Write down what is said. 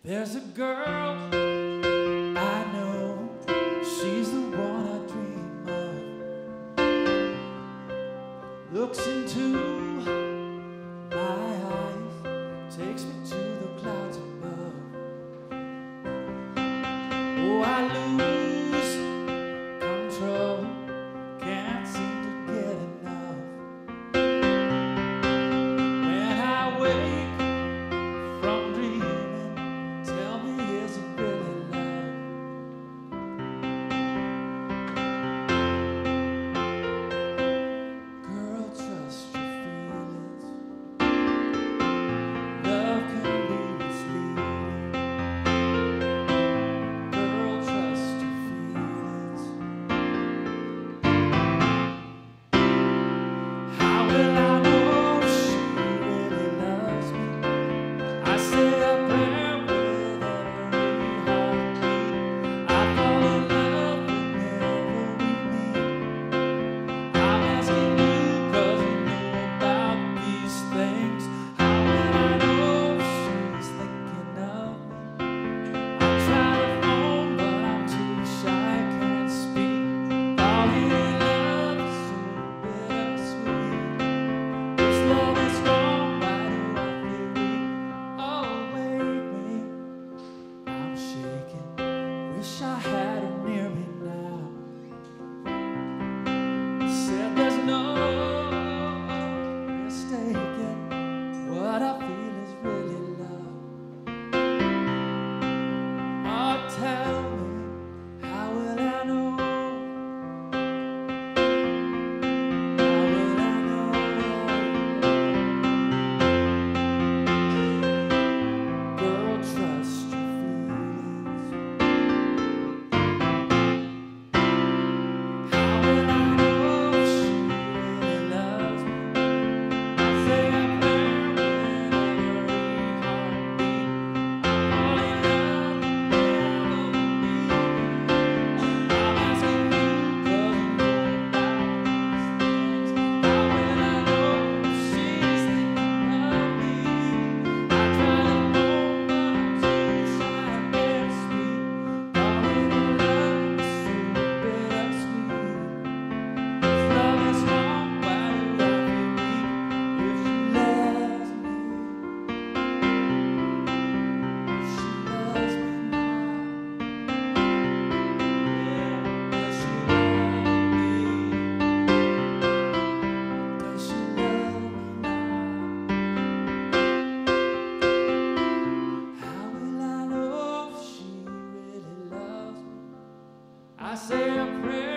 There's a girl I know, she's the one I dream of. Looks into my eyes, takes me to the clouds above. Oh, I lose control, can't seem to get enough. When I wake from dreaming, tell me, is it really love? Girl, trust your feelings. Love can be misleading. Girl, trust your feelings. How will I know if she really loves me? I say a prayer with every heartbeat. I fall in love whenever we meet. I'm asking you 'cause you know about these things. How will I know if she's thinking of me? I try to phone, but I'm too shy, can't speak. Falling in love is so bittersweet. This love is wrong, why do I feel weak? Oh, wake me, I'm shaking. Wish I had her near me now. Said there's no mistaking, what I feel is really love. Oh, tell me, how will I know? How will I know? Girl, trust your feelings. How will I know if she really loves me? I say a prayer with every heartbeat. I fall in love whenever we meet. I'm asking you 'cause you know about these things. How will I know if she's thinking of me? I try to phone, but I'm too shy, I can't speak. Falling in love is so bittersweet. If love is wrong, why do I feel weak? If she loves me, if she loves me now, yeah, does she love me? Does she love me now? How will I know if she really loves me? I say a prayer